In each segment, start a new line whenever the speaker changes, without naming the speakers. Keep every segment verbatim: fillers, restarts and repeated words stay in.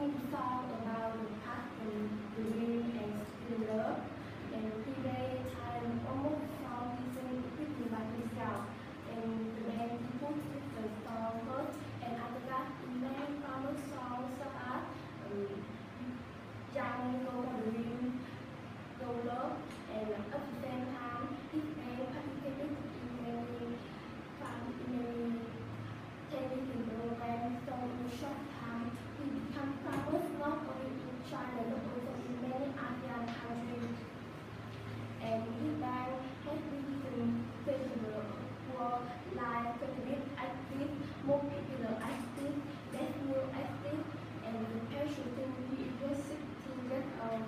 sing a song about the past and the dream and still love. And he made time almost song he sang quickly by himself. And the man he put the song first, and after that he made other songs such as um, Young Go for the Dream, Go Love, and at the same time his band participated in many fun in many television programs. So in a short time he became famous not only in China but also in many Asian countries. And his band has risen festival for live festivals, active, more popular active, best new active, and the passion to be was sixteen years old.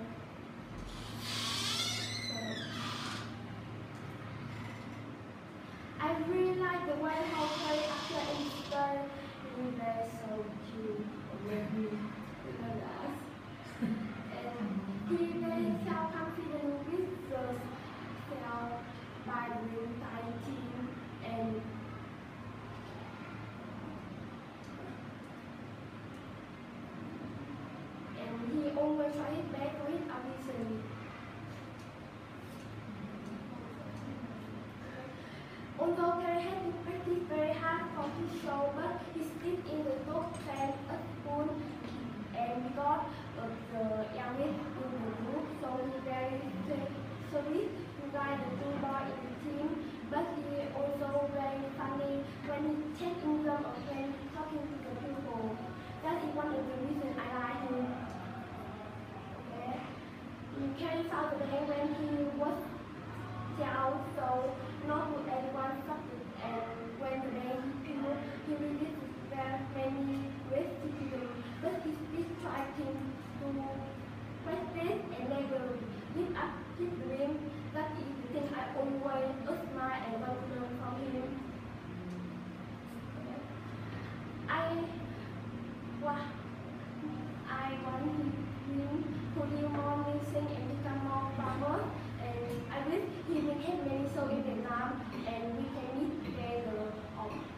So, I really like the way how they after Easter in there so cute with me with us. And he very self-confident with the self by the team and and he always try his best for his audition. Although Gary had to practice very hard for his show, but he stayed in the top ten at school and got uh, the youngest in the group, so he very sweet to guide the two boys in the team, but he also very funny when he taking them or when talking to the people. That is one of the reasons I like him. Okay. He carried out the day when he was down, so not with everyone suffered, and when the day he came, he released very many ways to do, but he still tried to practice and never give up his dream. That is the thing I always admire and want to learn from him. I, well, I want him to do more music and become more famous, and I wish he will have many shows in Vietnam and we can meet together.